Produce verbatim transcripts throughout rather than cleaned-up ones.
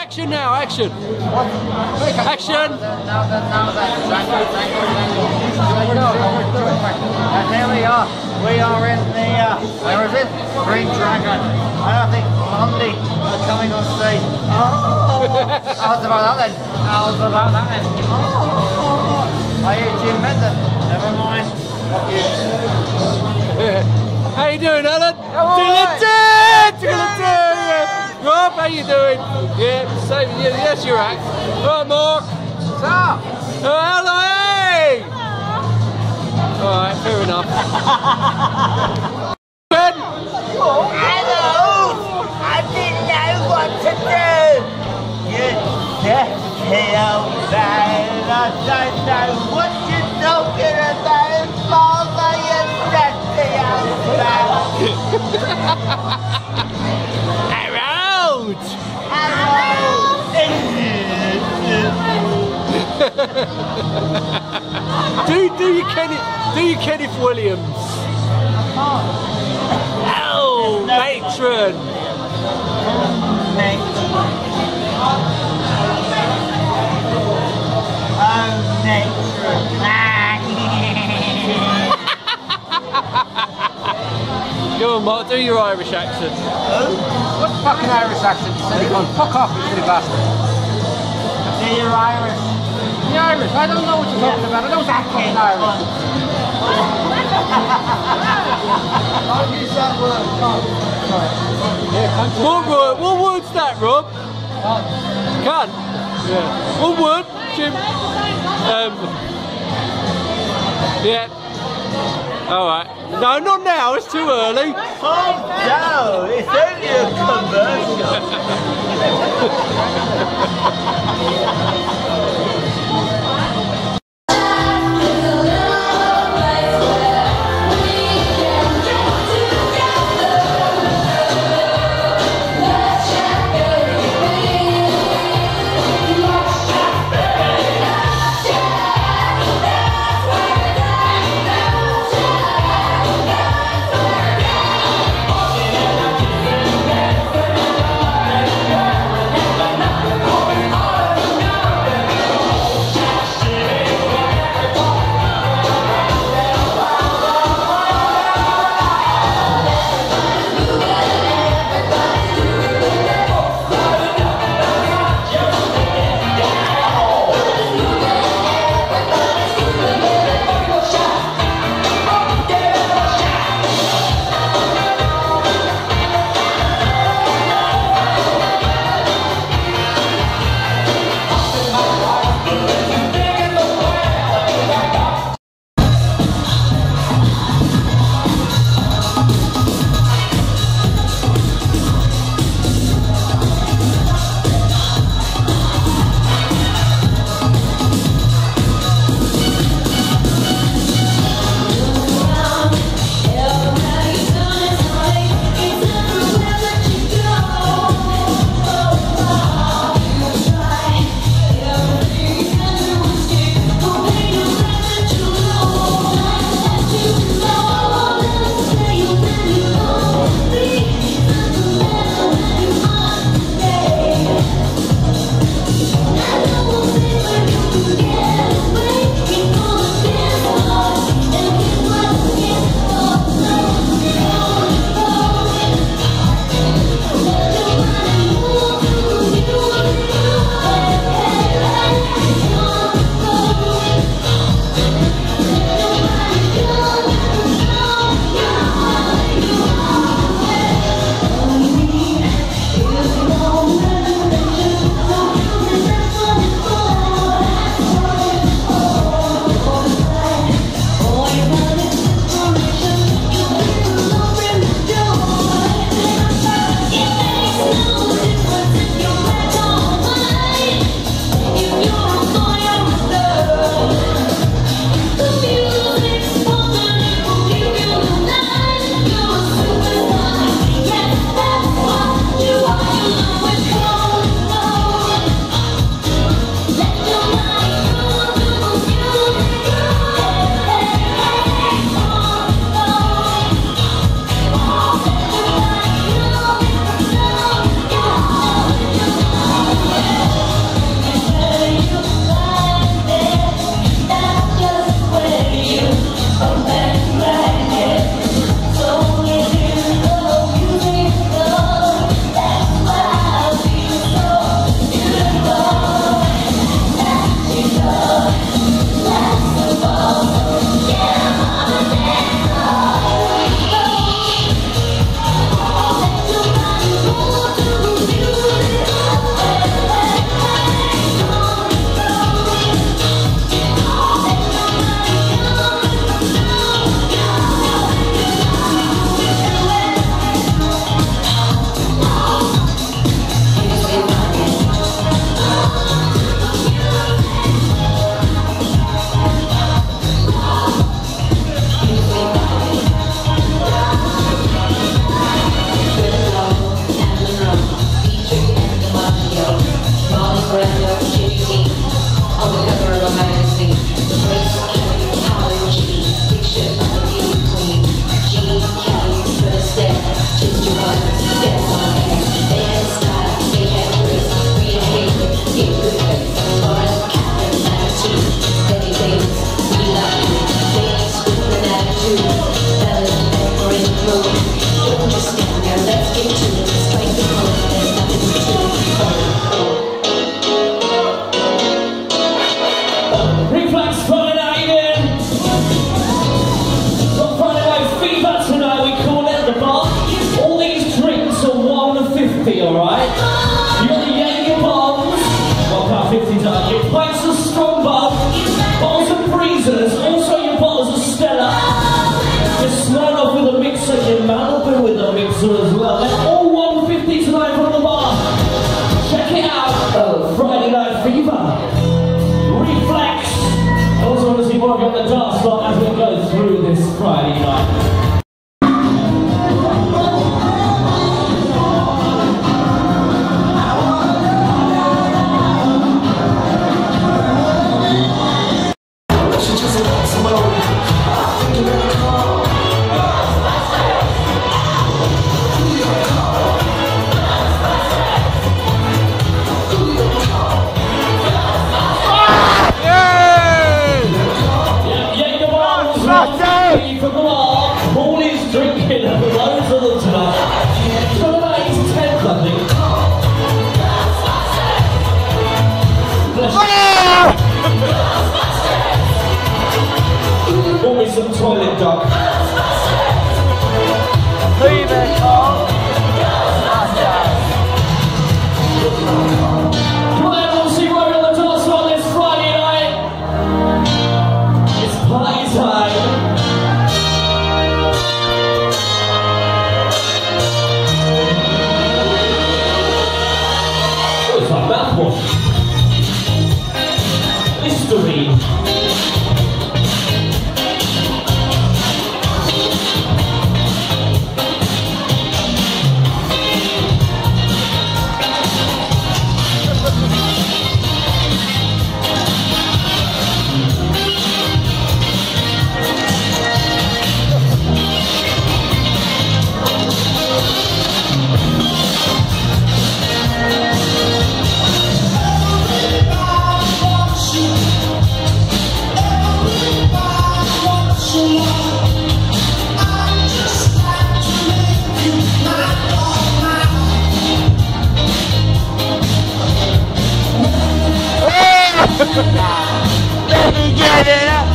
action now, action. Action. And here we are. We are in the, uh, where is it? Green Dragon. And I think Monday are coming on stage. Oh, how's about that then? How's about that then? Oh, are you Jim Benton? Never mind. How you doing, Alan? Alright. Rob, how you doing? Yeah, same. Yeah, yes, you're right. Right, Mark. What's up? Oh, hello, hey! Alright, fair enough. Ben? Hello! I didn't know what to do! You dirty old man, I don't know what you're talking about, Mama, you dirty old man! Around! do do you Kenneth do you Kenneth Williams? Oh, matron. Oh, matron. Go on, Mark, do your Irish accent. What fucking Irish accent? Silicon. Fuck off, you silly bastard. Do your Irish. The Irish? I don't know what you're talking about. I don't sound fucking Irish. I'll use that word. What word? What word's that, Rob? Can. Yeah. What word, Jim? Um. Yeah. All right. No, not now. It's too early. Calm down. It's only a commercial. you want to get the dance floor as we go through this Friday night. Paul is drinking loads of them tonight. It's got about eight to ten, I think. Want me some toilet duck? Leave it, Paul. Come on, everyone, see what we're on the dance floor this Friday night. It's party time. Mouthwash. Listerine. Let me get it up.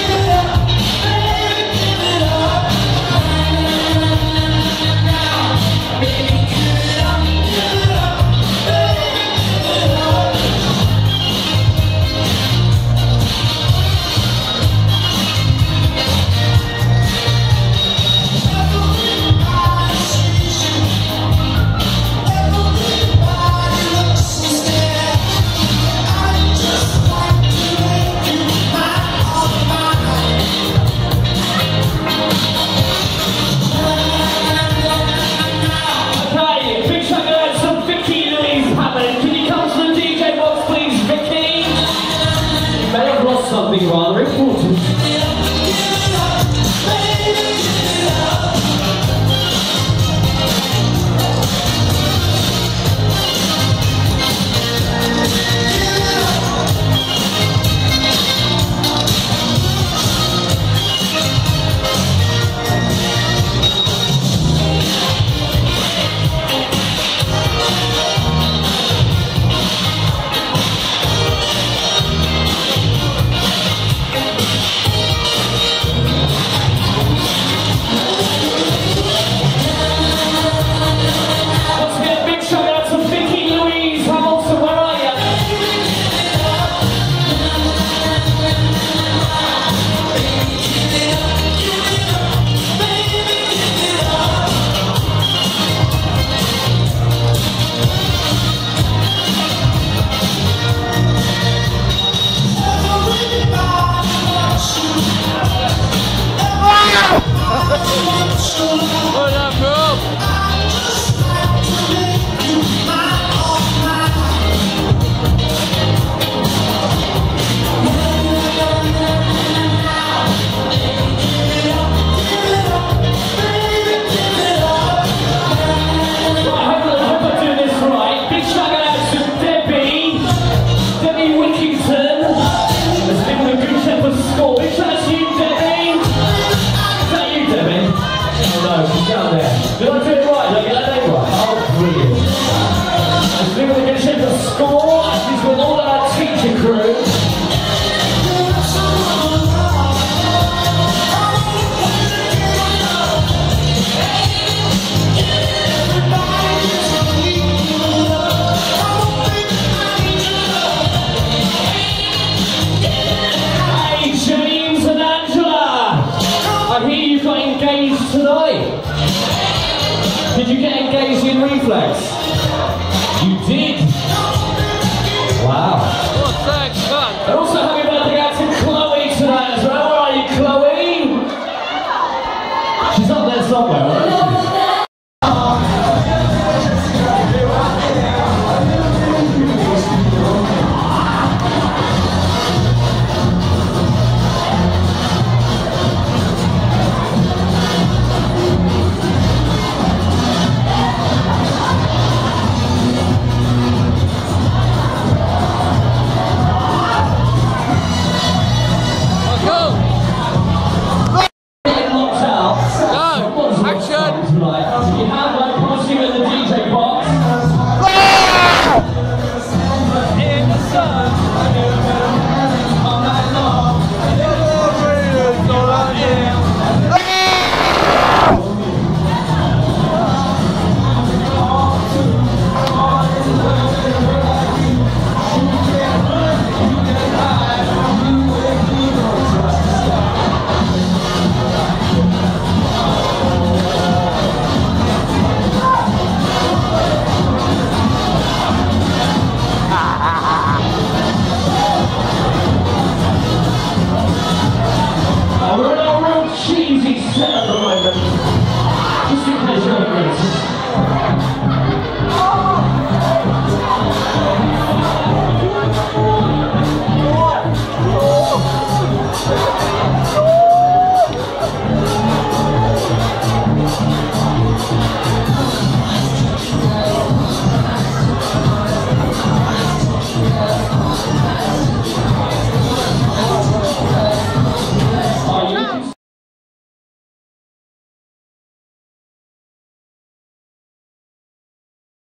Something rather important. What up, bro? Did I do it right? Did I get that name right? Oh, brilliant. Let's do it again for score. She's with all our teacher crew. Hey, James and Angela. I hear you got engaged tonight. Did you get engaged in Reflex? You did? Wow. Oh, thanks, man. And also happy birthday out to Chloe tonight as somewhere, right? We're in a real cheesy set of